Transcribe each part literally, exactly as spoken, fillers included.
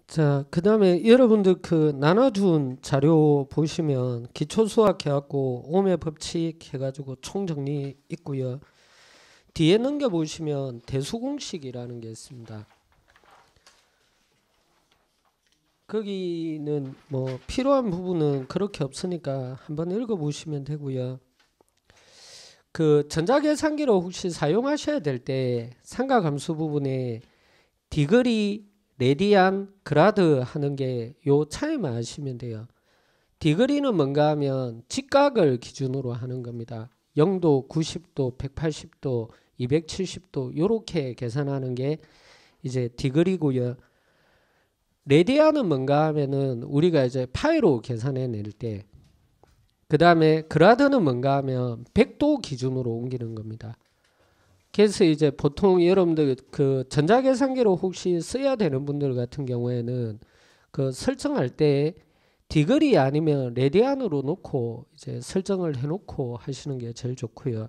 자, 그 다음에 여러분들 그 나눠준 자료 보시면 기초수학 해갖고 오음의 법칙 해가지고 총정리 있고요. 뒤에 넘겨보시면 대수공식이라는 게 있습니다. 거기는 뭐 필요한 부분은 그렇게 없으니까 한번 읽어보시면 되고요. 그 전자계산기로 혹시 사용하셔야 될 때 삼각함수 부분에 디그리, 레디안, 그라드 하는 게 요 차이만 아시면 돼요. 디그리는 뭔가 하면 직각을 기준으로 하는 겁니다. 영 도, 구십 도, 백팔십 도, 이백칠십 도 요렇게 계산하는 게 이제 디그리고요. 레디안은 뭔가 하면은 우리가 이제 파이로 계산해 낼 때, 그 다음에 그라드는 뭔가 하면 백 도 기준으로 옮기는 겁니다. 그래서 이제 보통 여러분들 그 전자계산기로 혹시 써야 되는 분들 같은 경우에는 그 설정할 때 디그리 아니면 레디안으로 놓고 이제 설정을 해놓고 하시는 게 제일 좋고요.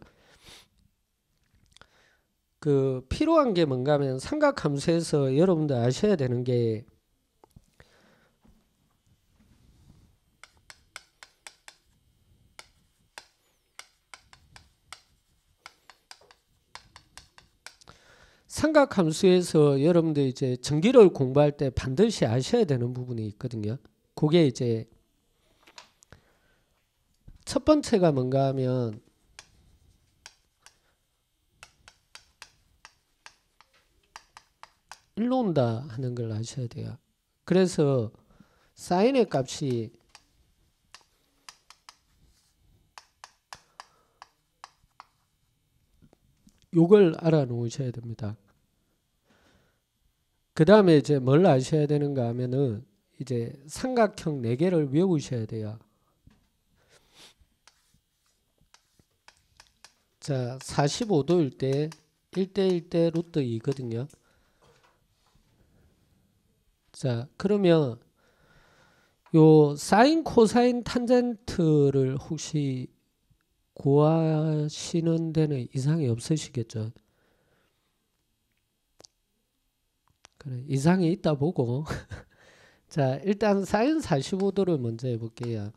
그 필요한 게 뭔가 하면 삼각함수에서 여러분들 아셔야 되는 게 삼각함수에서 여러분들 이제 전기를 공부할 때 반드시 아셔야 되는 부분이 있거든요. 그게 이제 첫 번째가 뭔가 하면 일로 온다 하는 걸 아셔야 돼요. 그래서 사인의 값이 요걸 알아 놓으셔야 됩니다. 그 다음에 이제 뭘 아셔야 되는가 하면은 이제 삼각형 네 개를 외우셔야 돼요. 자, 사십오 도일 때 일 대 일 대 루트 이거든요. 자, 그러면 요 사인, 코사인, 탄젠트를 혹시 구하시는 데는 이상이 없으시겠죠? 그래, 이상이 있다 보고 자, 일단 사인 사십오 도를 먼저 해볼게요.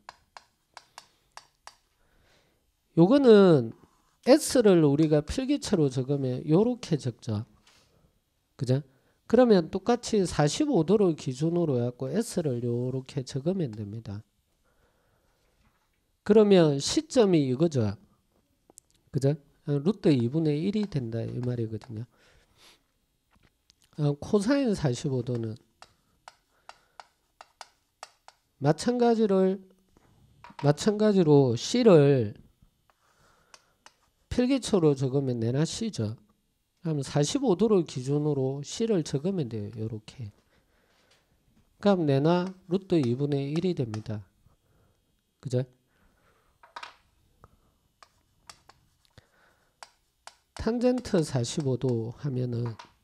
요거는 S를 우리가 필기체로 적으면 요렇게 적죠. 그죠? 그러면 똑같이 사십오 도를 기준으로 해갖고 S를 요렇게 적으면 됩니다. 그러면 시점이 이거죠. 그죠? 루트 이분의 일이 된다 이 말이거든요. 코사인 사십오 도는 마찬가지를 마찬가지로 C를 필기초로 적으면 내나 C죠. 그럼 사십오 도를 기준으로 C를 적으면 돼요. 요렇게. 그럼 내나 루트 이분의 일이 됩니다. 그죠? 탄젠트 사십오 도 하면은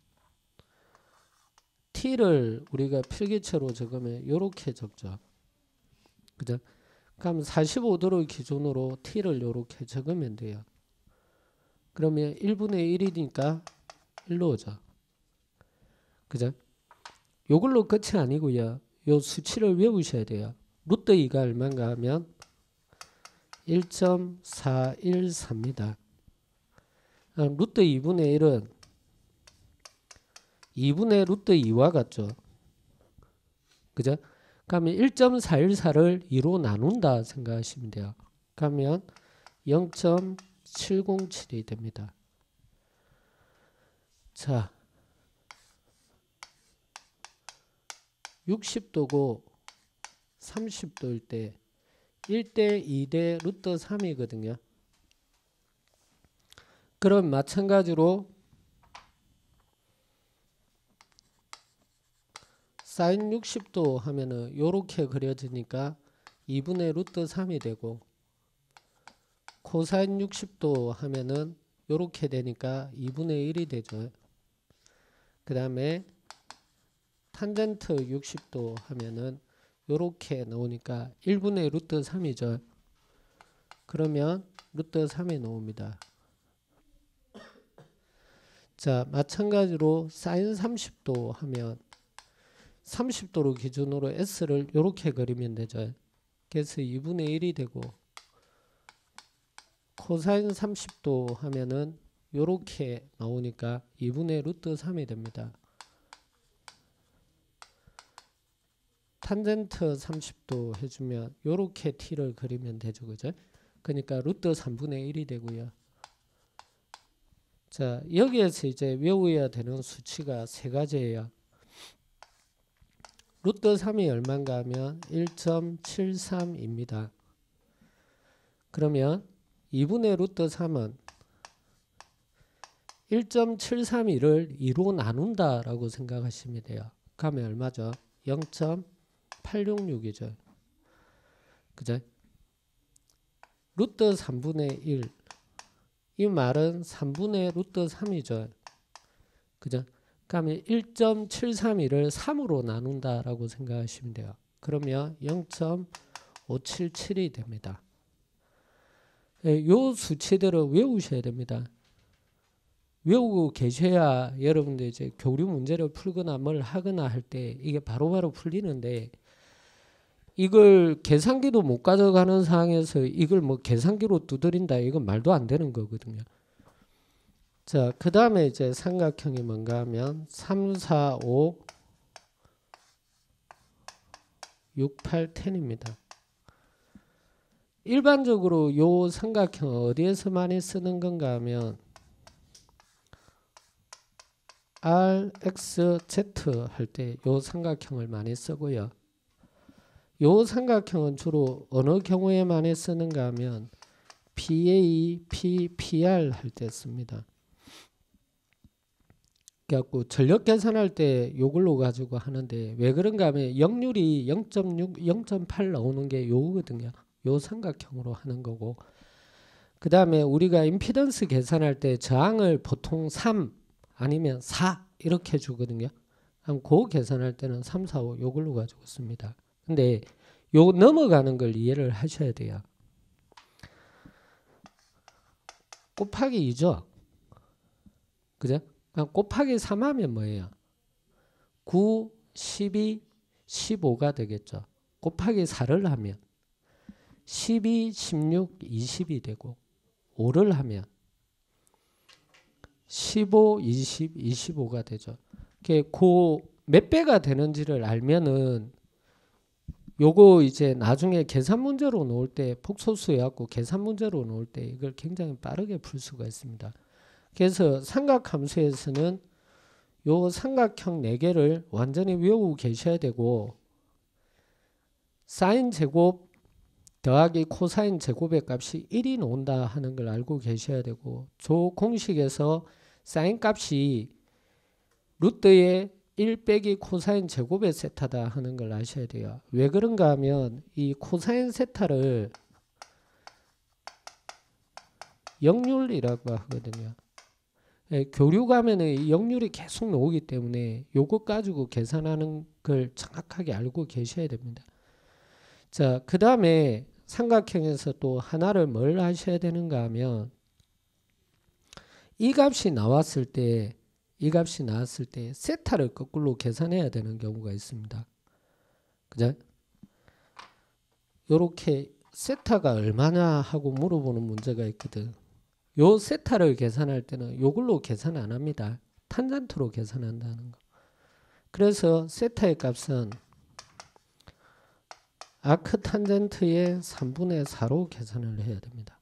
T를 우리가 필기체로 적으면 요렇게 적죠. 그죠? 그럼 사십오 도를 기준으로 T를 요렇게 적으면 돼요. 그러면 일분의 일이니까 일로 오죠. 그죠? 요걸로 끝이 아니고요. 요 수치를 외우셔야 돼요. 루트 이가 얼마인가 하면 일 점 사일사입니다. 루트 이분의 일은 이분의 루트 이와 같죠. 그죠? 그러면 일 점 사일사를 이로 나눈다 생각하시면 돼요. 그러면 영 점 칠공칠이 됩니다. 자, 육십 도고 삼십 도일 때 일 대 이 대 루트 삼이거든요. 그럼 마찬가지로 사인 육십 도 하면은 요렇게 그려지니까 이분의 루트 삼이 되고, 코사인 육십 도 하면은 요렇게 되니까 이분의 일이 되죠. 그 다음에 탄젠트 육십 도 하면은 요렇게 나오니까 일분의 루트 삼이죠. 그러면 루트 삼이 나옵니다. 자, 마찬가지로 사인 삼십 도 하면 삼십 도로 기준으로 S를 이렇게 그리면 되죠. 그래서 이분의 일이 되고 코사인 삼십 도 하면은 요렇게 나오니까 이분의 루트 삼이 됩니다. 탄젠트 삼십 도 해주면 요렇게 t를 그리면 되죠. 그죠? 그러니까 루트 삼분의 일이 되고요. 자, 여기에서 이제 외워야 되는 수치가 세 가지예요. 루트 삼이 얼마인가 하면 일 점 칠삼입니다. 그러면 이분의 루트 삼은 일 점 칠삼일을 이로 나눈다 라고 생각하시면 돼요. 그러면 얼마죠? 영 점 팔육육이죠. 그죠? 루트 삼분의 일. 이 말은 삼분의 루트 삼이죠. 그죠? 그러면 일 점 칠삼일을 삼으로 나눈다 라고 생각하시면 돼요. 그러면 영 점 오칠칠이 됩니다. 이 수치들을 외우셔야 됩니다. 외우고 계셔야 여러분들 이제 교류 문제를 풀거나 뭘 하거나 할 때 이게 바로바로 풀리는데, 이걸 계산기도 못 가져가는 상황에서 이걸 뭐 계산기로 두드린다, 이건 말도 안 되는 거거든요. 자, 그 다음에 이제 삼각형이 뭔가 하면 삼, 사, 오, 육, 팔, 십입니다. 일반적으로 요 삼각형 어디에서 많이 쓰는 건가 하면 알, 엑스, 제트 할 때 요 삼각형을 많이 쓰고요. 요 삼각형은 주로 어느 경우에 많이 쓰는가 하면 피에이, P, 피알 할 때 씁니다. 그래갖고 전력 계산할 때 요걸로 가지고 하는데 왜 그런가 하면 역률이 영 점 육, 영 점 팔 나오는 게 요거거든요. 요 삼각형으로 하는 거고, 그 다음에 우리가 임피던스 계산할 때 저항을 보통 삼 아니면 사 이렇게 주거든요. 그럼 그 계산할 때는 삼, 사, 오 요걸로 가지고 씁니다. 근데 요 넘어가는 걸 이해를 하셔야 돼요. 곱하기 이죠. 그죠? 그럼 곱하기 삼 하면 뭐예요? 구, 십이, 십오가 되겠죠. 곱하기 사를 하면 십이, 십육, 이십이 되고, 오를 하면 십오, 이십, 이십오가 되죠. 그 몇 배가 되는지를 알면은 요거 이제 나중에 계산 문제로 놓을 때, 폭소수해갖고 계산 문제로 놓을 때 이걸 굉장히 빠르게 풀 수가 있습니다. 그래서 삼각함수에서는 요 삼각형 네 개를 완전히 외우고 계셔야 되고, 사인 제곱 더하기 코사인 제곱의 값이 일이 나온다 하는 걸 알고 계셔야 되고, 저 공식에서 사인 값이 루트의 일 빼기 코사인 제곱의 세타다 하는 걸 아셔야 돼요. 왜 그런가 하면 이 코사인 세타를 역률이라고 하거든요. 예, 교류 가면은 역률이 계속 나오기 때문에 요거 가지고 계산하는 걸 정확하게 알고 계셔야 됩니다. 자, 그 다음에 삼각형에서 또 하나를 뭘 하셔야 되는가 하면 이 값이 나왔을 때 이 값이 나왔을 때 세타를 거꾸로 계산해야 되는 경우가 있습니다. 그죠? 요렇게 세타가 얼마나 하고 물어보는 문제가 있거든. 요 세타를 계산할 때는 요걸로 계산 안 합니다. 탄젠트로 계산한다는 거. 그래서 세타의 값은 아크 탄젠트의 삼분의 사로 계산을 해야 됩니다.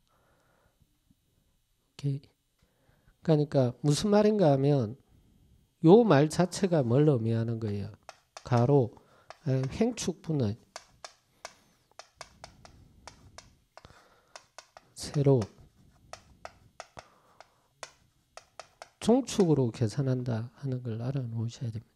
오케이. 그러니까 무슨 말인가 하면 요 말 자체가 뭘 의미하는 거예요? 가로 횡축분의 세로 종축으로 계산한다 하는 걸 알아놓으셔야 됩니다.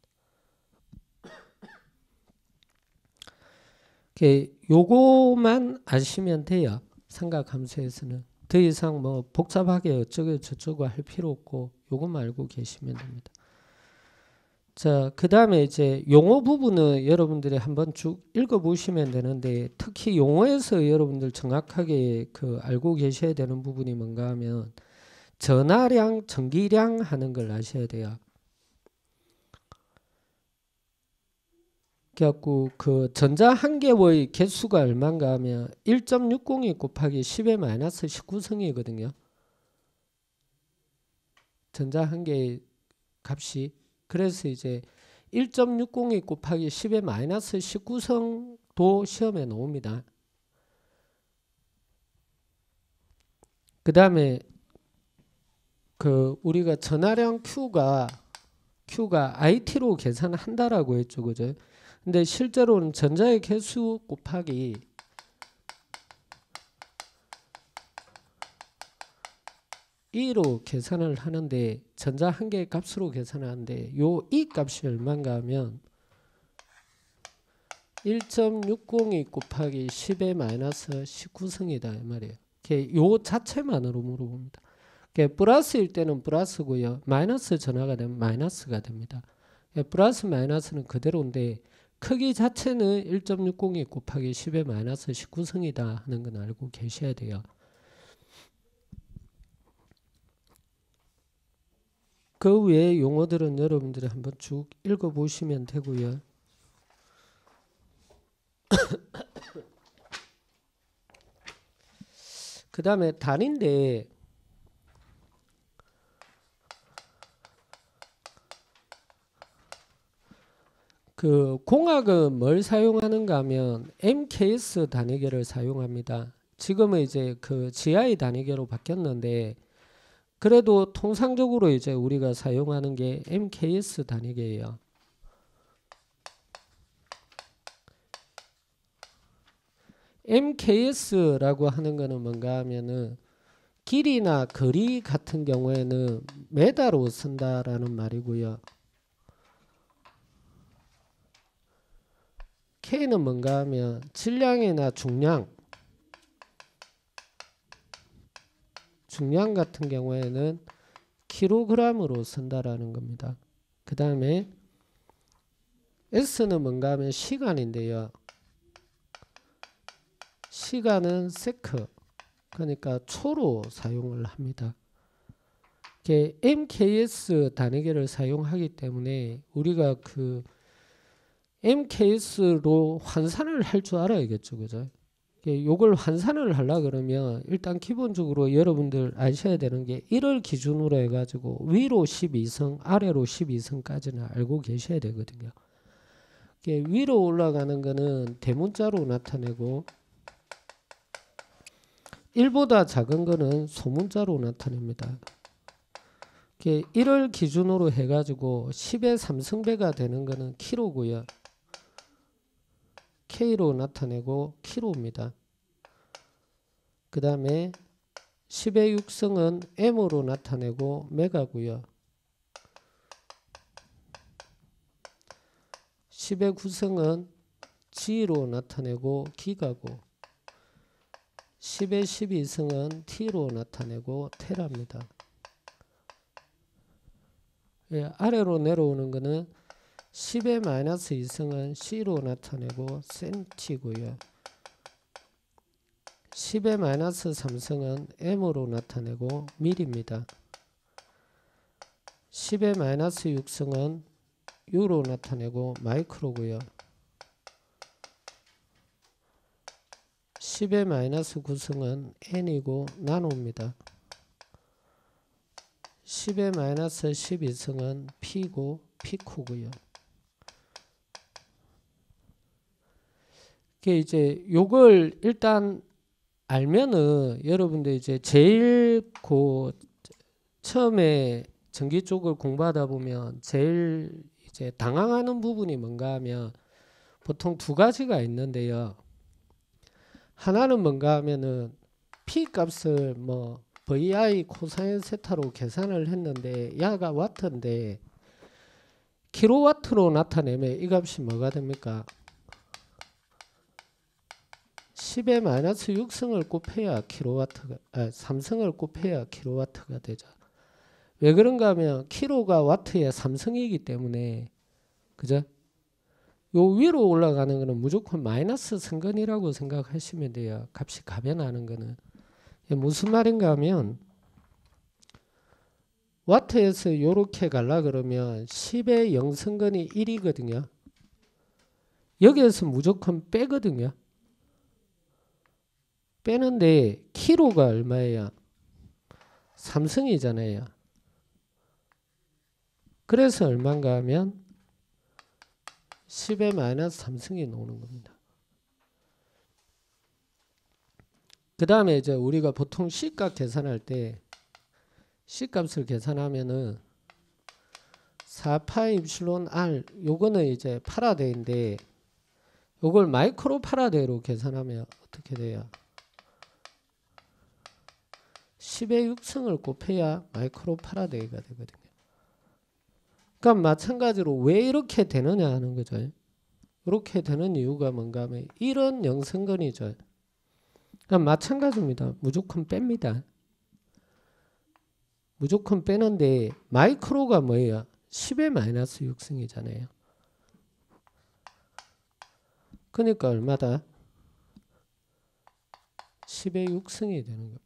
요거만 아시면 돼요. 삼각함수에서는 더 이상 뭐 복잡하게 어쩌고 저쩌고 할 필요 없고 요것만 알고 계시면 됩니다. 자, 그 다음에 이제 용어 부분은 여러분들이 한번 쭉 읽어보시면 되는데, 특히 용어에서 여러분들 정확하게 그 알고 계셔야 되는 부분이 뭔가 하면 전하량, 전기량 하는 걸 아셔야 돼요. 그래갖고 그 전자 한 개의 개수가 얼마인가 하면 일 점 육공이 곱하기 십의 마이너스 십구 성이거든요. 전자 한 개의 값이. 그래서 이제 일 점 육공이 곱하기 십의 마이너스 십구 성도 시험에 나옵니다. 그 다음에 그 우리가 전하량 Q가 Q가 아이티로 계산한다라고 했죠, 그죠? 근데 실제로는 전자의 개수 곱하기 E로 계산을 하는데 전자 한 개의 값으로 계산하는데 요 E 값이 얼마인가 하면 일 점 육공이 곱하기 십의 마이너스 십구 성이다 이 말이에요. 요 자체만으로 물어봅니다. 플러스일 때는 플러스고요. 마이너스 전화가 되면 마이너스가 됩니다. 플러스 마이너스는 그대로인데 크기 자체는 일 점 육공이 곱하기 십의 마이너스 십구 성이다 하는 건 알고 계셔야 돼요. 그 외의 용어들은 여러분들이 한번 쭉 읽어보시면 되고요. 그 다음에 단인데 그 공학은 뭘 사용하는가 하면 엠케이에스 단위계를 사용합니다. 지금은 이제 그 지아이 단위계로 바뀌었는데 그래도 통상적으로 이제 우리가 사용하는 게 엠케이에스 단위계예요. 엠케이에스라고 하는 거는 뭔가 하면은 길이나 거리 같은 경우에는 메다로 쓴다라는 말이고요. K는 뭔가 하면 질량이나 중량 중량 같은 경우에는 킬로그램으로 쓴다라는 겁니다. 그 다음에 S는 뭔가 하면 시간인데요. 시간은 세크, 그러니까 초로 사용을 합니다. 엠케이에스 단위계를 사용하기 때문에 우리가 그 엠케이에스로 환산을 할 줄 알아야겠죠, 그죠? 요걸 환산을 하려 그러면 일단 기본적으로 여러분들 아셔야 되는 게 일을 기준으로 해가지고 위로 십이 성, 아래로 십이 성까지는 알고 계셔야 되거든요. 위로 올라가는 거는 대문자로 나타내고 일보다 작은 거는 소문자로 나타냅니다. 일을 기준으로 해가지고 십의 삼 성배가 되는 거는 킬로고요. K로 나타내고 킬로입니다. 그 다음에 십의 육 성은 M으로 나타내고 메가고요. 십의 구 성은 G로 나타내고 기가고 십의 십이 성은 T로 나타내고 테라입니다. 예, 아래로 내려오는 거는 십의 마이너스 이 성은 C로 나타내고 센티고요. 십의 마이너스 삼 성은 M으로 나타내고 밀입니다. 십의 마이너스 육 성은 U로 나타내고 마이크로고요. 십의 마이너스 구 성은 N이고 나노입니다. 십의 마이너스 십이 성은 P고 피코고요. 이게 이제 요걸 일단 알면은 여러분들 이제 제일 고 처음에 전기 쪽을 공부하다 보면 제일 이제 당황하는 부분이 뭔가 하면 보통 두 가지가 있는데요. 하나는 뭔가 하면은 P 값을 뭐 브이아이 코사인 세타로 계산을 했는데 야가 와트인데 킬로와트로 나타내면 이 값이 뭐가 됩니까? 십의 마이너스 육 성을 곱해야 킬로와트가, 아, 삼 성을 곱해야 킬로와트가 되죠. 왜 그런가 하면 킬로가 와트의 삼 성이기 때문에, 그죠? 요 위로 올라가는 거는 무조건 마이너스 성근이라고 생각하시면 돼요. 값이 가변하는 거는. 무슨 말인가 하면 와트에서 요렇게 갈라 그러면 십의 영 성근이 일이거든요. 여기에서 무조건 빼거든요. 빼는데 키로가 얼마예요? 삼승이잖아요. 그래서 얼마인가 하면 십에 마이너스 삼승이 나오는 겁니다. 그 다음에 이제 우리가 보통 C값 계산할 때 C값을 계산하면은 사 파이 입실론 R 요거는 이제 파라데이인데 요걸 마이크로 파라데이로 계산하면 어떻게 돼요? 십의 육 승을 곱해야 마이크로 파라데이가 되거든요. 그러니까 마찬가지로 왜 이렇게 되느냐 하는 거죠. 이렇게 되는 이유가 뭔가 하면 이런 영성근이죠. 그러니까 마찬가지입니다. 무조건 뺍니다. 무조건 빼는데 마이크로가 뭐예요? 십의 마이너스 육 승이잖아요. 그러니까 얼마다? 십의 육 승이 되는 겁니다.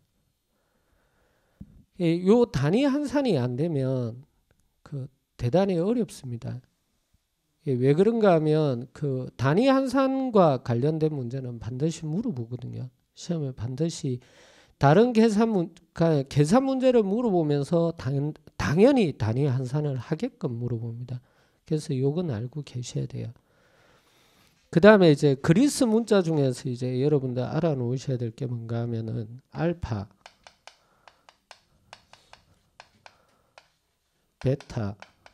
요 단위 환산이 안 되면 그 대단히 어렵습니다. 왜 그런가 하면 그 단위 환산과 관련된 문제는 반드시 물어보거든요. 시험에 반드시 다른 계산 문 계산 문제를 물어보면서 당, 당연히 단위 환산을 하게끔 물어봅니다. 그래서 요건 알고 계셔야 돼요. 그 다음에 이제 그리스 문자 중에서 이제 여러분들 알아놓으셔야 될 게 뭔가 하면은 알파, 베타,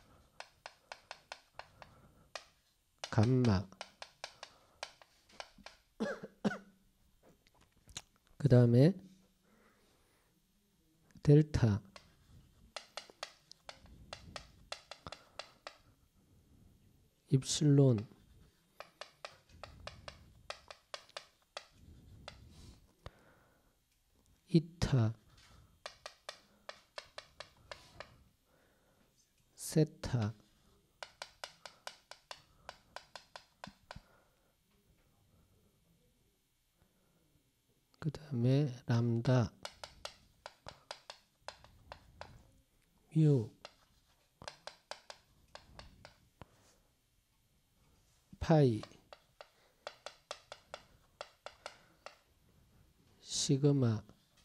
감마, 그 다음에 델타, 입실론, 이타, 세타, 그 다음에 람다, 뮤, 파이, 시그마,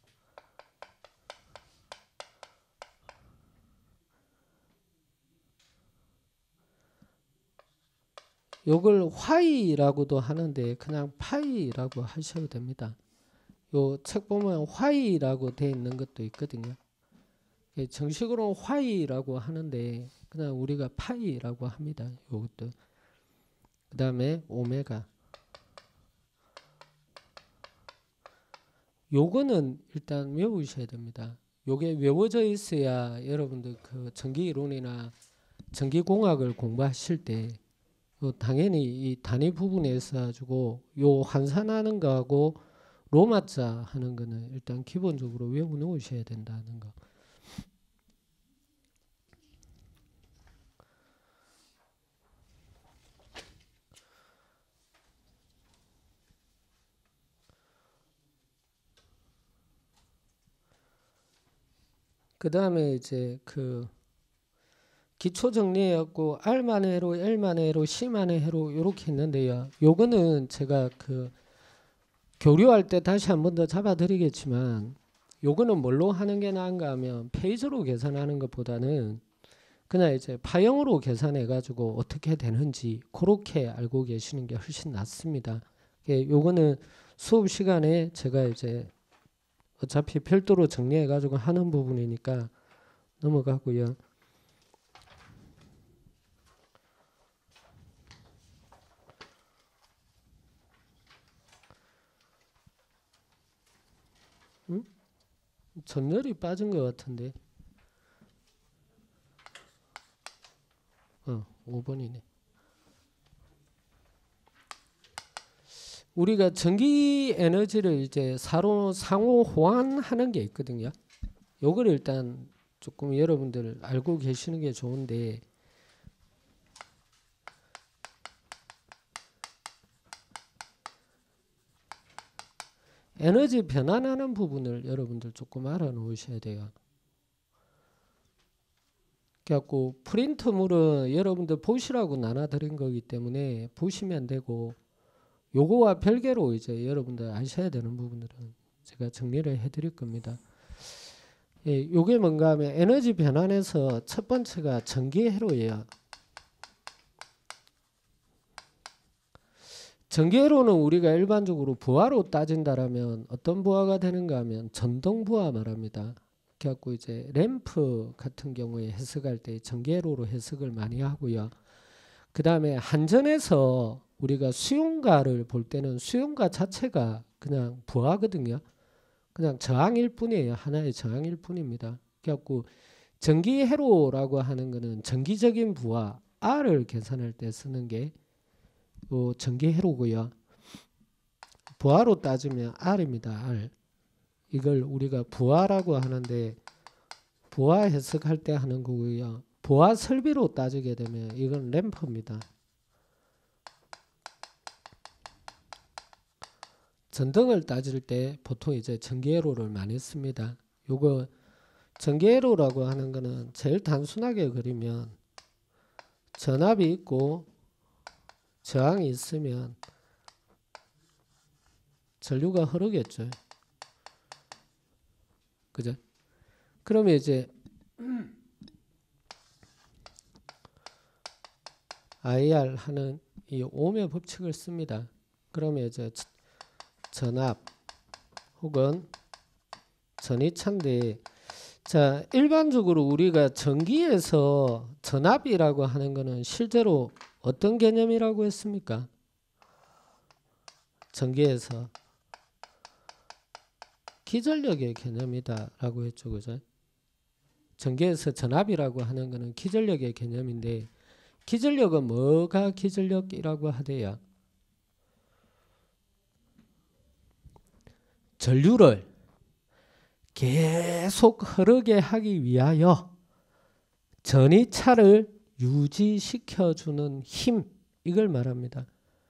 요걸 화이라고도 하는데 그냥 파이라고 하셔도 됩니다. 요 책 보면 화이라고 되어 있는 것도 있거든요. 정식으로는 화이라고 하는데 그냥 우리가 파이라고 합니다. 요것도. 그 다음에 오메가. 요거는 일단 외우셔야 됩니다. 요게 외워져 있어야 여러분들 그 전기이론이나 전기공학을 공부하실 때 요 당연히 이 단위 부분에 있어 가지고 요 환산하는 거하고 로마자 하는 거는 일단 기본적으로 외워 놓으셔야 된다는 거. 그 다음에 이제 그 기초 정리해갖고 R만 해로, L만 해로, C만 해로 이렇게 있는데요. 요거는 제가 그 교류할 때 다시 한 번 더 잡아드리겠지만 요거는 뭘로 하는 게 나은가 하면 페이지로 계산하는 것보다는 그냥 이제 파형으로 계산해가지고 어떻게 되는지 그렇게 알고 계시는 게 훨씬 낫습니다. 요거는 수업 시간에 제가 이제 어차피 별도로 정리해가지고 하는 부분이니까 넘어가고요. 응? 전열이 빠진 것 같은데. 어, 오 번이네. 우리가 전기 에너지를 이제 서로 상호 호환하는 게 있거든요. 요걸 일단 조금 여러분들 알고 계시는 게 좋은데 에너지 변환하는 부분을 여러분들 조금 알아 놓으셔야 돼요. 그래갖고 프린트물은 여러분들 보시라고 나눠드린 거기 때문에 보시면 되고, 요거와 별개로 이제 여러분들 아셔야 되는 부분들은 제가 정리를 해드릴 겁니다. 예, 요게 뭔가 하면 에너지 변환에서 첫 번째가 전기회로예요. 전기회로는 우리가 일반적으로 부하로 따진다라면 어떤 부하가 되는가 하면 전동부하 말합니다. 그래갖고 이제 램프 같은 경우에 해석할 때 전기회로로 해석을 많이 하고요. 그 다음에 한전에서 우리가 수용가를 볼 때는 수용가 자체가 그냥 부하거든요. 그냥 저항일 뿐이에요. 하나의 저항일 뿐입니다. 그래갖고 전기회로라고 하는 거는 전기적인 부하 R을 계산할 때 쓰는 게 요 전기회로고요. 부하로 따지면 R입니다. R. 이걸 우리가 부하라고 하는데 부하 해석할 때 하는 거고요. 부하 설비로 따지게 되면 이건 램프입니다. 전등을 따질 때 보통 이제 전기회로를 많이 씁니다. 요거 전기회로라고 하는 거는 제일 단순하게 그리면 전압이 있고 저항이 있으면 전류가 흐르겠죠. 그죠? 그러면 이제 아이알 하는 이 ohm의 법칙을 씁니다. 그러면 이제 전압 혹은 전이차인데, 자, 일반적으로 우리가 전기에서 전압이라고 하는 거는 실제로 어떤 개념이라고 했습니까? 전기에서 기전력의 개념이다 라고 했죠. 그죠? 전기에서 전압이라고 하는 거는 기전력의 개념인데, 기전력은 뭐가 기전력이라고 하대요? 전류를 계속 흐르게 하기 위하여 전이차를 유지시켜주는 힘, 이걸 말합니다.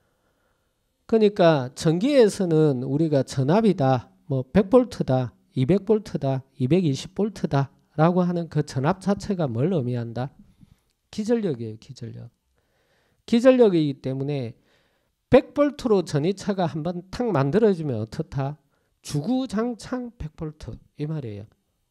그러니까 전기에서는 우리가 전압이다, 뭐 백 볼트다, 이백 볼트다, 이백이십 볼트다 라고 하는 그 전압 자체가 뭘 의미한다? 기전력이에요. 기전력. 기전력이기 때문에 백 볼트로 전이차가 한번 탁 만들어지면 어떻다? 주구장창 백 볼트 이 말이에요.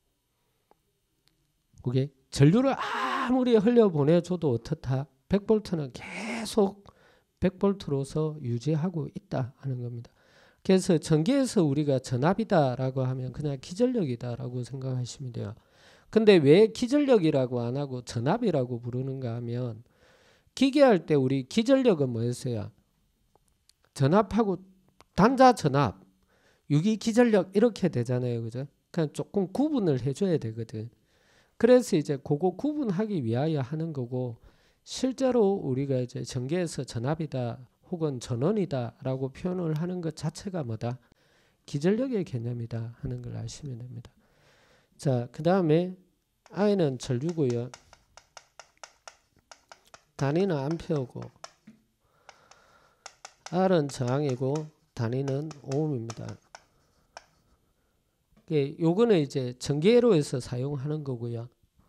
오케이? 전류를 아무리 흘려보내줘도 어떻다? 백 볼트는 계속 백 볼트로서 유지하고 있다 하는 겁니다. 그래서 전기에서 우리가 전압이다 라고 하면 그냥 기전력이다 라고 생각하시면 돼요. 근데 왜 기전력이라고 안 하고 전압이라고 부르는가 하면, 기계할 때 우리 기전력은 뭐였어요? 전압하고 단자 전압, 유기 기전력 이렇게 되잖아요. 그죠? 그냥 조금 구분을 해줘야 되거든. 그래서 이제 그거 구분하기 위하여 하는 거고, 실제로 우리가 이제 전기에서 전압이다 혹은 전원이다 라고 표현을 하는 것 자체가 뭐다? 기전력의 개념이다 하는 걸 아시면 됩니다. 자, 그 다음에 I는 전류고요. 단위는 암페어고, R은 저항이고 단위는 ohm입니다. 요거는 이제 전기회로에서 사용하는 거고요.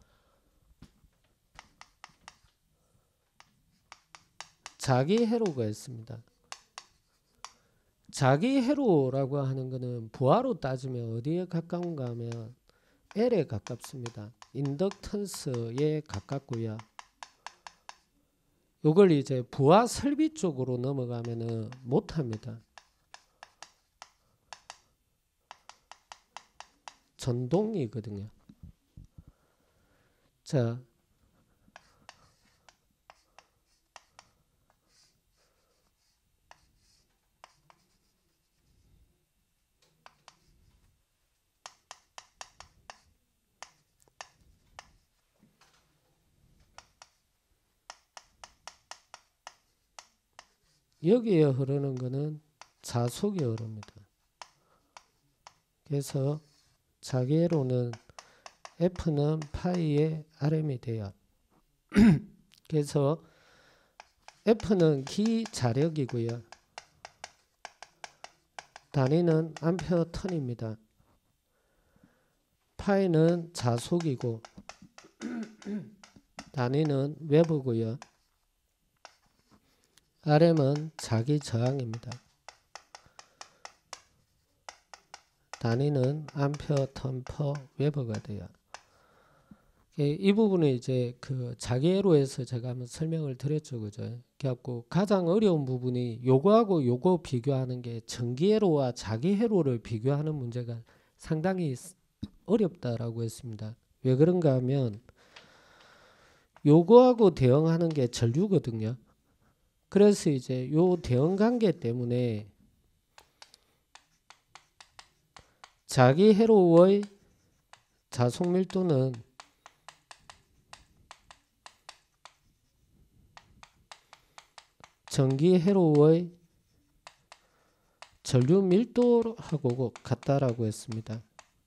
자기회로가 있습니다. 자기회로라고 하는 거는 부하로 따지면 어디에 가까운가 하면 L에 가깝습니다. 인덕턴스에 가깝고요. 요걸 이제 부하 설비 쪽으로 넘어가면은 못합니다. 전동이거든요. 자, 여기에 흐르는 거는 자속이 흐릅니다. 그래서 자기회로는 F는 파이의 알엠이 돼요. 그래서 F는 기자력이고요. 단위는 암페어 턴입니다. 파이는 자속이고 단위는 웨버고요. 알엠은 자기 저항입니다. 단위는 암페어 턴 퍼 웨버가 돼요. 이 부분은 이제 그 자기회로에서 제가 한번 설명을 드렸죠, 그죠? 그래갖고 가장 어려운 부분이 요거하고 요거 비교하는 게 전기회로와 자기회로를 비교하는 문제가 상당히 어렵다라고 했습니다. 왜 그런가 하면 요거하고 대응하는 게 전류거든요. 그래서 이제 요 대응 관계 때문에 자기회로의 자속 밀도는 전기회로의 전류 밀도하고 같다라고 했습니다.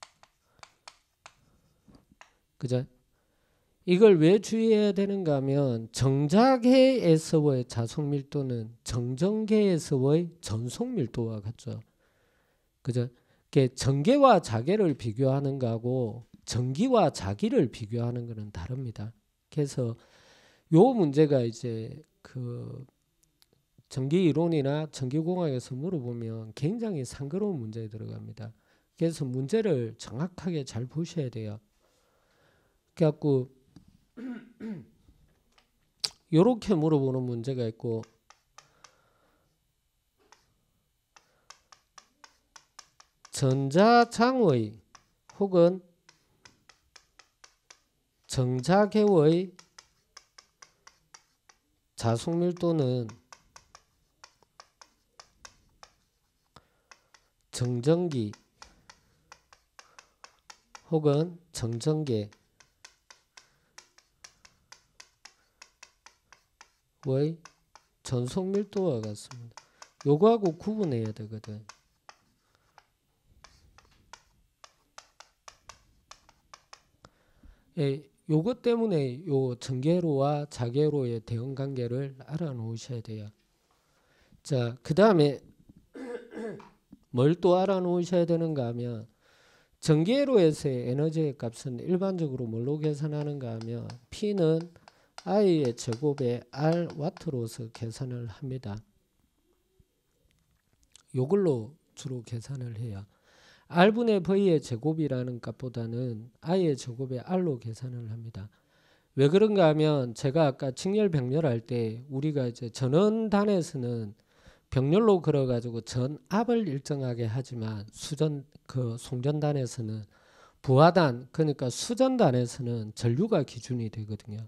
그죠? 이걸 왜 주의해야 되는가 하면 정자계에서의 자속 밀도는 정전계에서의 전속 밀도와 같죠. 그죠? 전계와 자계를 비교하는 거하고 전기와 자기를 비교하는 거는 다릅니다. 그래서 요 문제가 이제 그 전기 이론이나 전기공학에서 물어보면 굉장히 상그러운 문제에 들어갑니다. 그래서 문제를 정확하게 잘 보셔야 돼요. 그래갖고 요렇게 물어보는 문제가 있고 전자장의 혹은 정자계의 자속 밀도는 정전기 혹은 정전계의 전속 밀도와 같습니다. 요거하고 구분해야 되거든. 예, 요것 때문에 요 전계로와 자계로의 대응 관계를 알아놓으셔야 돼요. 자, 그 다음에 뭘 또 알아놓으셔야 되는가 하면 전기회로에서의 에너지의 값은 일반적으로 뭘로 계산하는가 하면 P는 I의 제곱에 R 와트로서 계산을 합니다. 요걸로 주로 계산을 해요. R분의 V의 제곱이라는 값보다는 I의 제곱에 R로 계산을 합니다. 왜 그런가 하면 제가 아까 직렬 병렬 할 때 우리가 이제 전원단에서는 병렬로 걸어가지고 전압을 일정하게 하지만 수전 그 송전단에서는 부하단 그러니까 수전단에서는 전류가 기준이 되거든요.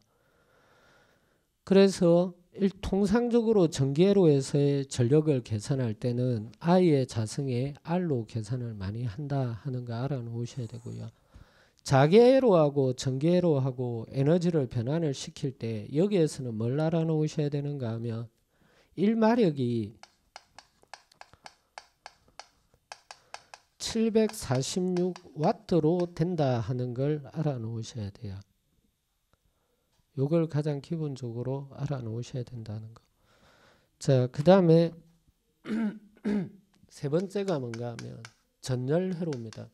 그래서 일, 통상적으로 전기회로에서의 전력을 계산할 때는 I의 자성에 R로 계산을 많이 한다 하는 거 알아놓으셔야 되고요. 자기회로하고 전기회로하고 에너지를 변환을 시킬 때 여기에서는 뭘 알아놓으셔야 되는가 하면 일마력이 칠백사십육 와트로 된다 하는 걸 알아놓으셔야 돼요. 요걸 가장 기본적으로 알아놓으셔야 된다는 거. 자, 그 다음에 세 번째가 뭔가 하면 전열회로입니다.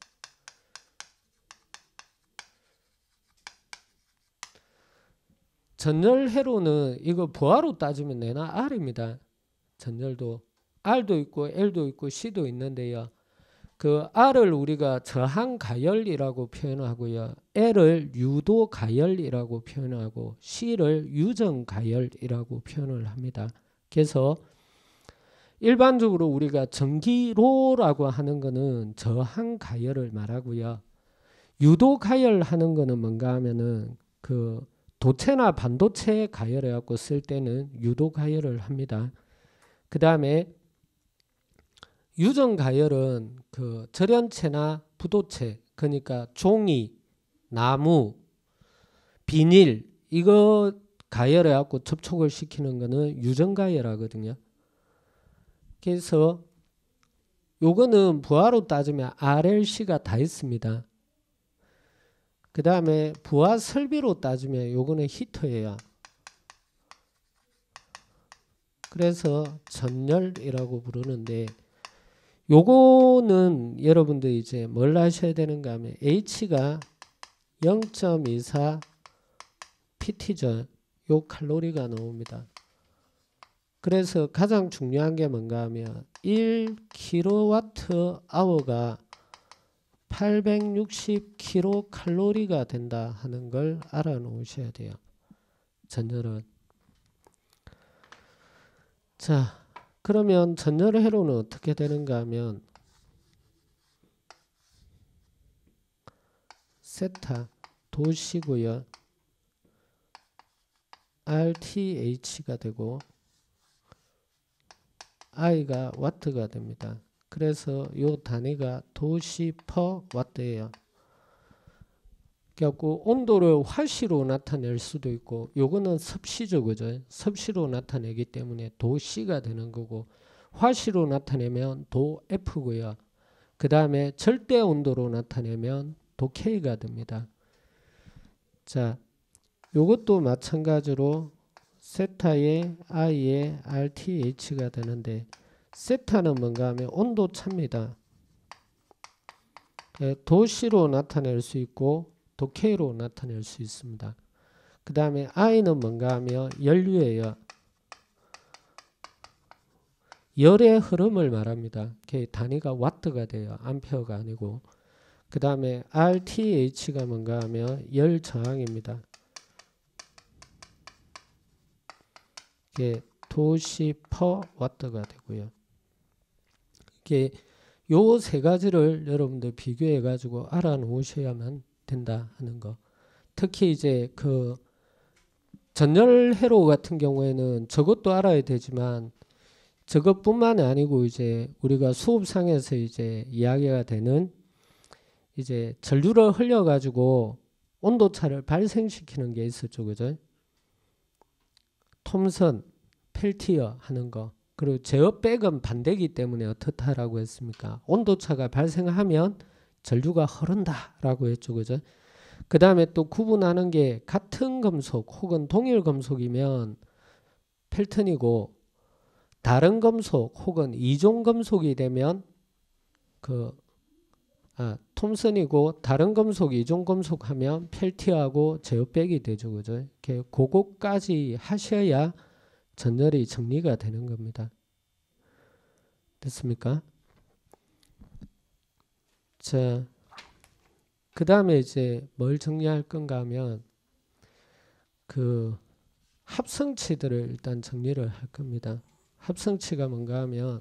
전열회로는 이거 부하로 따지면 내나 R입니다. 전열도 R도 있고 L도 있고 C도 있는데요. 그 R을 우리가 저항 가열이라고 표현하고요. L을 유도 가열이라고 표현하고 C를 유정 가열이라고 표현을 합니다. 그래서 일반적으로 우리가 전기로라고 하는 거는 저항 가열을 말하고요. 유도 가열하는 거는 뭔가 하면은 그 도체나 반도체 가열해 갖고 쓸 때는 유도 가열을 합니다. 그 다음에 유정 가열은 그 절연체나 부도체 그러니까 종이, 나무, 비닐 이거 가열해 갖고 접촉을 시키는 거는 유정 가열하거든요. 그래서 요거는 부하로 따지면 알엘씨가 다 있습니다. 그 다음에 부하 설비로 따지면 요거는 히터예요. 그래서 전열이라고 부르는데 요거는 여러분들 이제 뭘 하셔야 되는가 하면 H가 영 점 이사 피티죠. 요 칼로리가 나옵니다. 그래서 가장 중요한 게 뭔가 하면 일 킬로와트 아워가 팔백육십 킬로칼로리가 된다 하는 걸 알아 놓으셔야 돼요. 전열은. 자, 그러면 전열 회로는 어떻게 되는가 하면 세타 도시고요. 알티에이치가 되고 I가 와트가 됩니다. 그래서 요 단위가 도시 퍼 와트예요. 그래갖고 온도를 화씨로 나타낼 수도 있고 요거는 섭씨죠. 그죠? 섭씨로 나타내기 때문에 도씨가 되는 거고 화씨로 나타내면 도에프고요. 그 다음에 절대 온도로 나타내면 도K가 됩니다. 자, 요것도 마찬가지로 세타의 I의 알티에이치가 되는데 세타는 뭔가 하면 온도차입니다. 도씨로 나타낼 수 있고 도K로 나타낼 수 있습니다. 그 다음에 I는 뭔가 하면 연류예요. 열의 흐름을 말합니다. 단위가 와트가 돼요. 암페어가 아니고. 그 다음에 알티에이치가 뭔가 하면 열 저항입니다. 이게 도시 퍼 와트가 되고요. 이게 요 세 가지를 여러분들 비교해 가지고 알아 놓으셔야만 된다 하는 거. 특히 이제 그 전열 회로 같은 경우에는 저것도 알아야 되지만 저것뿐만 아니고 이제 우리가 수업상에서 이제 이야기가 되는 이제 전류를 흘려 가지고 온도차를 발생시키는 게 있었죠. 그죠? 톰슨, 펠티어 하는 거. 그리고 제어백은 반대기 때문에 어떻다라고 했습니까? 온도차가 발생하면 전류가 흐른다라고 했죠. 그죠? 그 다음에 또 구분하는 게 같은 금속 혹은 동일 금속이면 펠튼이고 다른 금속 혹은 이종 금속이 되면 그 아, 톰슨이고 다른 금속 이종 금속 하면 펠티어하고 제어백이 되죠. 그죠? 이렇게 그거까지 하셔야 전열이 정리가 되는 겁니다. 됐습니까? 자, 그 다음에 이제 뭘 정리할 건가 하면 그 합성치들을 일단 정리를 할 겁니다. 합성치가 뭔가 하면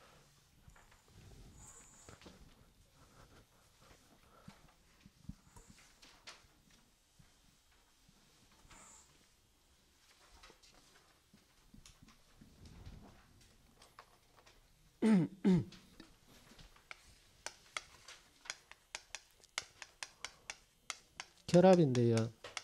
결합인데요.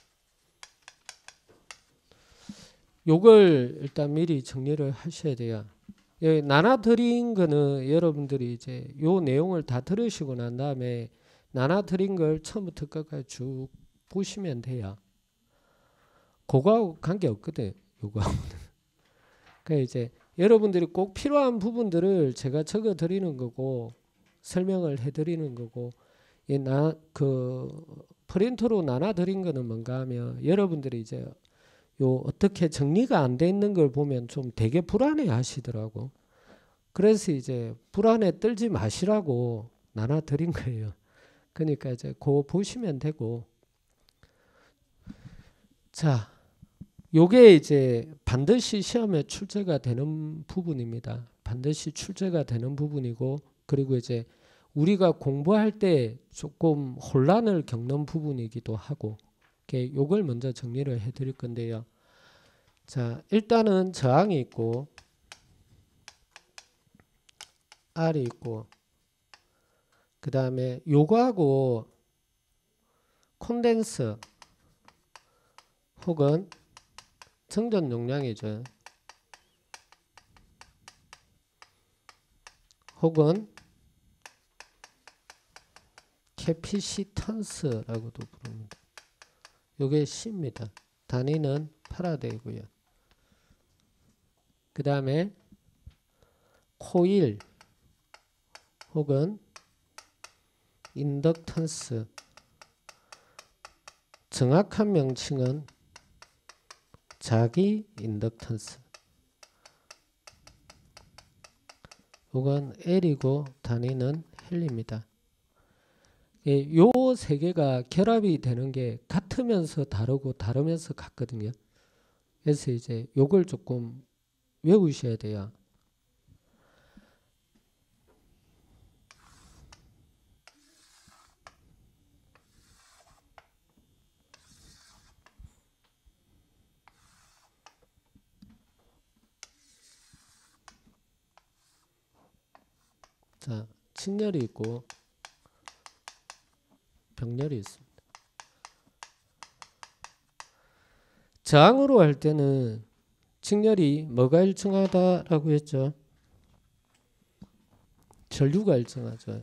요걸 일단 미리 정리를 하셔야 돼요. 여기 나눠드린 거는 여러분들이 이제 요 내용을 다 들으시고 난 다음에 나눠드린 걸 처음부터 끝까지 쭉 보시면 돼요. 그거하고 관계없거든. 요거하고는. 그러니까 이제 여러분들이 꼭 필요한 부분들을 제가 적어 드리는 거고 설명을 해 드리는 거고 이 나 그 프린터로 나눠 드린 거는 뭔가 하면 여러분들이 이제 요 어떻게 정리가 안 돼 있는 걸 보면 좀 되게 불안해 하시더라고. 그래서 이제 불안에 떨지 마시라고 나눠 드린 거예요. 그러니까 이제 그거 보시면 되고. 자, 요게 이제 반드시 시험에 출제가 되는 부분입니다. 반드시 출제가 되는 부분이고, 그리고 이제 우리가 공부할 때 조금 혼란을 겪는 부분이기도 하고, 요걸 먼저 정리를 해 드릴 건데요. 자, 일단은 저항이 있고 R이 있고 그 다음에 요거하고 콘덴서 혹은 정전 용량이죠. 혹은 캐피시턴스라고도 부릅니다. 요게 C입니다. 단위는 파라데이고요. 그 다음에 코일 혹은 인덕턴스, 정확한 명칭은 자기 인덕턴스. 이건 L이고 단위는 헨리입니다. 예, 요 세 개가 결합이 되는 게 같으면서 다르고 다르면서 같거든요. 그래서 이제 요걸 조금 외우셔야 돼요. 자, 직렬이 있고 병렬이 있습니다. 저항으로 할 때는 직렬이 뭐가 일정하다라고 했죠? 전류가 일정하죠.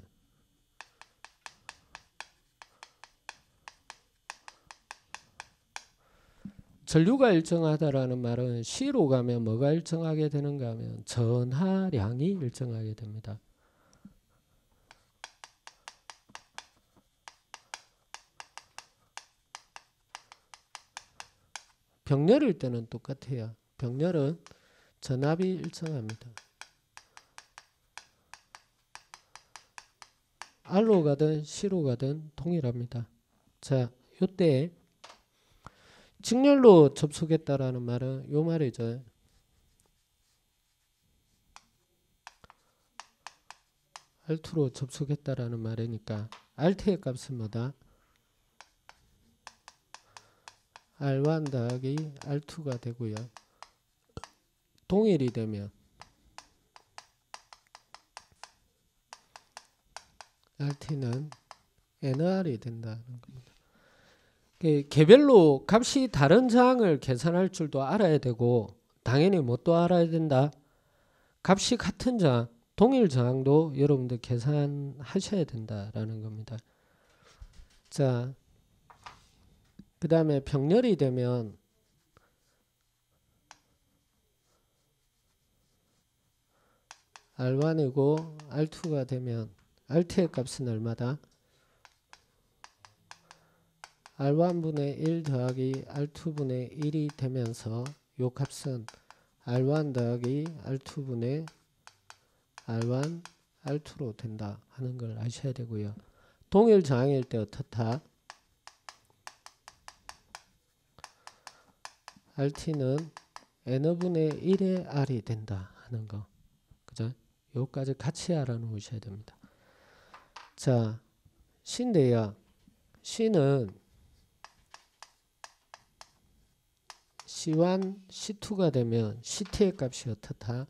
전류가 일정하다라는 말은 C로 가면 뭐가 일정하게 되는가 하면 전하량이 일정하게 됩니다. 병렬일 때는 똑같아요. 병렬은 전압이 일정합니다. R로 가든 C로 가든 동일합니다. 자, 요때 직렬로 접속했다라는 말은 요 말이죠. 알투로 접속했다라는 말이니까 알트의 값은 뭐다? 알원 더하기 알투가 되고요. 동일이 되면 알티는 엔알이 된다는 겁니다. 개별로 값이 다른 저항을 계산할 줄도 알아야 되고 당연히 뭣도 알아야 된다. 값이 같은 저항, 동일 저항도 여러분들 계산하셔야 된다라는 겁니다. 자, 그 다음에 병렬이 되면 알원이고 알투가 되면 알트의 값은 얼마다? 알원분의 일 더하기 알투분의 일이 되면서 요 값은 알원 더하기 알투분의 알원 알투로 된다 하는 걸 아셔야 되고요. 동일 저항일 때 어떻다? 알티는 N분의 일의 R이 된다 하는 거. 그죠? 요까지 같이 알아놓으셔야 됩니다. 자, C인데요. C는 씨원, 씨투가 되면 씨티의 값이 어떻다?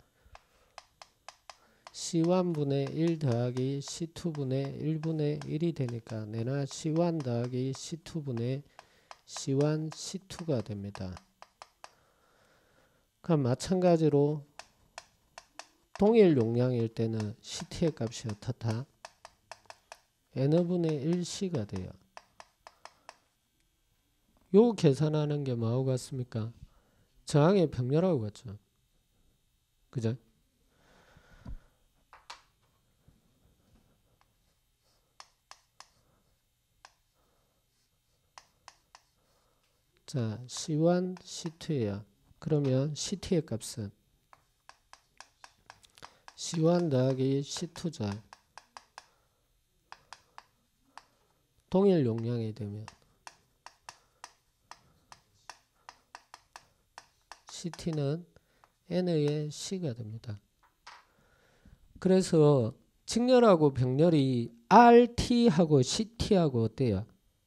씨원분의 일 더하기 씨투분의 일분의 일이 되니까 내나 씨원 더하기 씨투분의 씨원, 씨투가 됩니다. 그럼 마찬가지로 동일 용량일 때는 씨티의 값이 어떻다? N분의 일 씨가 돼요. 요 계산하는 게 뭐하고 같습니까? 저항의 병렬하고 같죠. 그죠? 자, 씨원, 씨투예요. 그러면 씨티의 값은 씨원 더하기 씨투죠. 동일 용량이 되면 씨티는 N의 C가 됩니다. 그래서 직렬하고 병렬이 알티하고 씨티하고 어때요?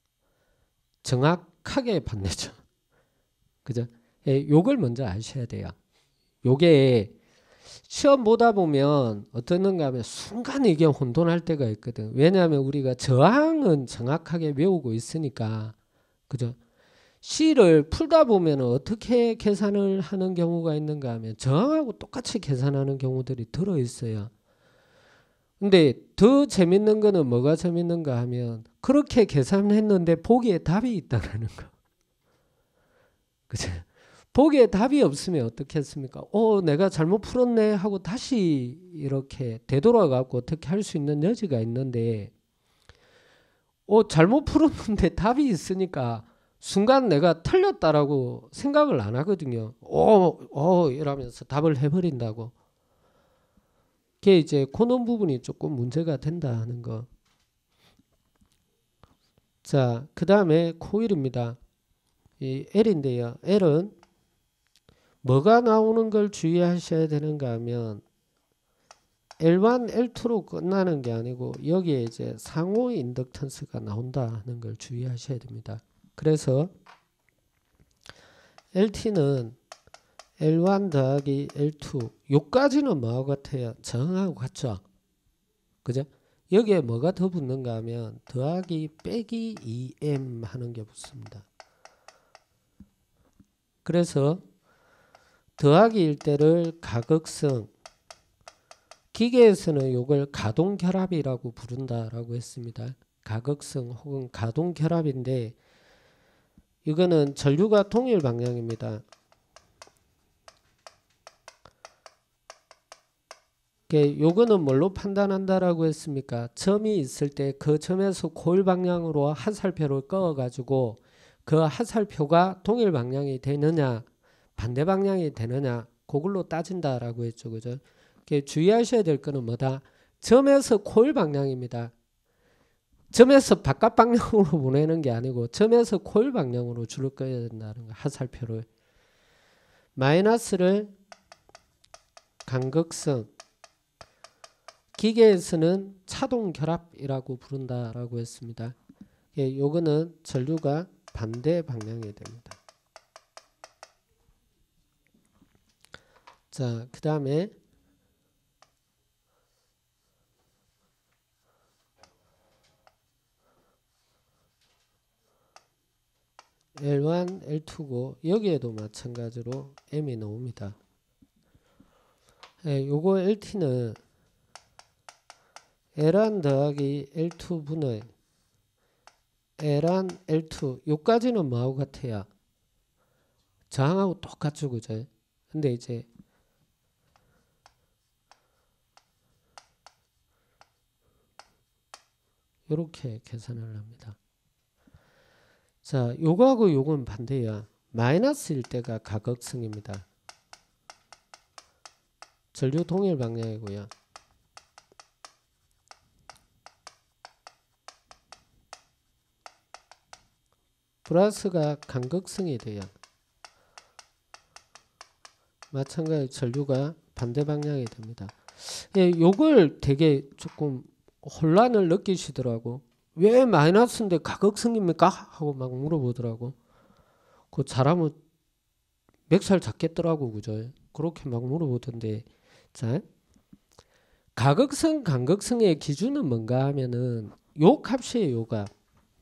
정확하게 반대죠. 그죠? 예, 요걸 먼저 아셔야 돼요. 요게 시험 보다 보면 어떻는가 하면 순간 이게 혼돈할 때가 있거든. 왜냐하면 우리가 저항은 정확하게 외우고 있으니까. 그죠? C를 풀다 보면 어떻게 계산을 하는 경우가 있는가 하면 저항하고 똑같이 계산하는 경우들이 들어있어요. 근데 더 재밌는 거는 뭐가 재밌는가 하면 그렇게 계산했는데 보기에 답이 있다는 거. 그죠? 보기에 답이 없으면 어떻게 했습니까? 어, 내가 잘못 풀었네 하고 다시 이렇게 되돌아가고 어떻게 할 수 있는 여지가 있는데 어, 잘못 풀었는데 답이 있으니까 순간 내가 틀렸다라고 생각을 안 하거든요. 오, 오 이러면서 답을 해버린다고. 그게 이제 그런 부분이 조금 문제가 된다 하는 거. 자, 그 다음에 코일입니다. 이 L인데요. L은 뭐가 나오는 걸 주의하셔야 되는가 하면 엘 원, 엘 투로 끝나는 게 아니고 여기에 이제 상호 인덕턴스가 나온다 하는 걸 주의하셔야 됩니다. 그래서 엘티는 엘 원 더하기 엘 투 요까지는 뭐하고 같아요? 정하고 같죠? 그죠? 여기에 뭐가 더 붙는가 하면 더하기 빼기 이 엠 하는 게 붙습니다. 그래서 더하기일 때를 가극성, 기계에서는 이걸 가동결합이라고 부른다라고 했습니다. 가극성 혹은 가동결합인데 이거는 전류가 동일 방향입니다. 요거는 뭘로 판단한다라고 했습니까? 점이 있을 때 그 점에서 코일 방향으로 화살표를 그어 가지고 그 화살표가 동일 방향이 되느냐 반대 방향이 되느냐 그걸로 따진다라고 했죠. 그죠? 주의하셔야 될 거는 뭐다? 점에서 코일 방향입니다. 점에서 바깥 방향으로 보내는 게 아니고 점에서 코일 방향으로 줄을 꺼야 된다는 거. 화살표를. 마이너스를 간극성, 기계에서는 차동 결합이라고 부른다라고 했습니다. 예, 요거는 전류가 반대 방향이 됩니다. 자, 그 다음에 엘 원, 엘 투고 여기에도 마찬가지로 M이 나옵니다. 예, 요거 엘티는 엘 원 더하기 엘 투 분의 엘 원, 엘 투 요까지는 뭐하고 같아요? 저항하고 똑같죠. 그죠? 근데 이제 요렇게 계산을 합니다. 자, 요거하고 요건 반대야. 마이너스일 때가 가극성입니다. 전류 동일 방향이고요. 플러스가 간극성이 돼요. 마찬가지 전류가 반대 방향이 됩니다. 예, 요걸 되게 조금 혼란을 느끼시더라고. 왜 마이너스인데 가극성입니까? 하고 막 물어보더라고. 그거 잘하면 멱살 잡겠더라고. 그죠? 그렇게 막 물어보던데. 자, 가극성, 간극성의 기준은 뭔가 하면은 요 값이에요. 요 값.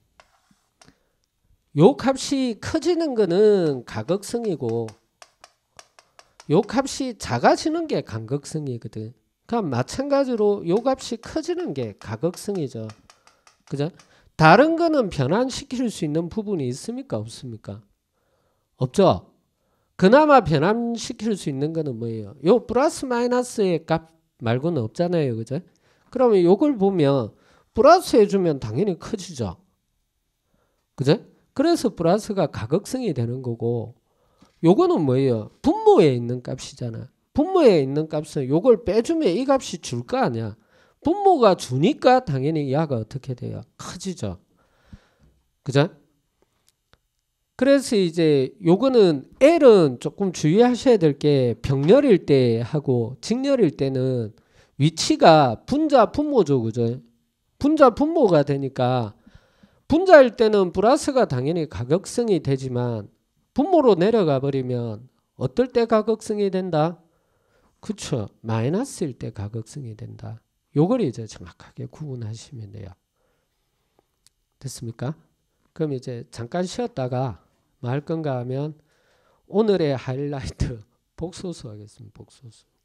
요 값이 커지는 거는 가극성이고 요 값이 작아지는 게 간극성이거든. 그럼 마찬가지로 요 값이 커지는 게 가극성이죠. 그죠? 다른 거는 변환시킬 수 있는 부분이 있습니까? 없습니까? 없죠? 그나마 변환시킬 수 있는 거는 뭐예요? 요 플러스 마이너스의 값 말고는 없잖아요. 그죠? 그러면 요걸 보면 플러스 해주면 당연히 커지죠. 그죠? 그래서 플러스가 가극성이 되는 거고 요거는 뭐예요? 분모에 있는 값이잖아. 분모에 있는 값은 요걸 빼주면 이 값이 줄 거 아니야. 분모가 주니까 당연히 야가 어떻게 돼요? 커지죠. 그죠? 그래서 이제 요거는 L은 조금 주의하셔야 될 게 병렬일 때 하고 직렬일 때는 위치가 분자 분모죠. 그죠? 분자 분모가 되니까 분자일 때는 플러스가 당연히 가극성이 되지만 분모로 내려가 버리면 어떨 때 가극성이 된다? 그쵸. 마이너스일 때 가극성이 된다. 요걸 이제 정확하게 구분하시면 돼요. 됐습니까? 그럼 이제 잠깐 쉬었다가 뭐 할 건가 하면 오늘의 하이라이트 복소수 하겠습니다. 복소수.